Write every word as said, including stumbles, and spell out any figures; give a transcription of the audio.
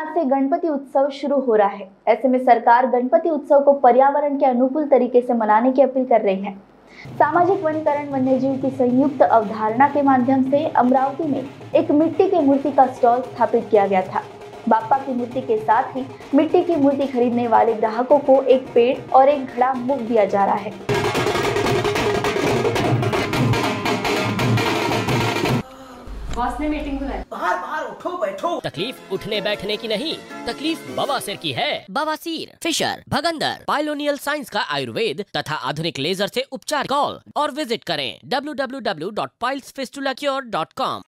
आज से गणपति उत्सव शुरू हो रहा है। ऐसे में सरकार गणपति उत्सव को पर्यावरण के अनुकूल तरीके से मनाने की अपील कर रही है। सामाजिक वनीकरण वन्यजीव की संयुक्त अवधारणा के माध्यम से अमरावती में एक मिट्टी की मूर्ति का स्टॉल स्थापित किया गया था। बाप्पा की मूर्ति के साथ ही मिट्टी की मूर्ति खरीदने वाले ग्राहकों को एक पेड़ और एक घड़ा मुफ्त दिया जा रहा है। बॉस ने मीटिंग बुलाई। बाहर बाहर उठो बैठो। तकलीफ उठने बैठने की नहीं, तकलीफ बवासीर की है। बवासीर, फिशर, भगंदर, पाइलोनियल साइंस का आयुर्वेद तथा आधुनिक लेजर से उपचार। कॉल और विजिट करें W W W dot piles fistula cure dot com.